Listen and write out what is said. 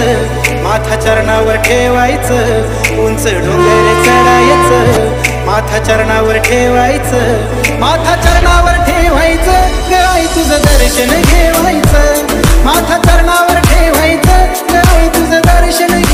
ठेवायचं, माथा चरणावर ठेवायचं, उंच डोंगर चढायचं, माथा चरणावर ठेवायचं, माथा चरणावर ठेवायचं, गं तुझं दर्शन घेवायचं, माथा चरणावर ठेवायचं, गं तुझं दर्शन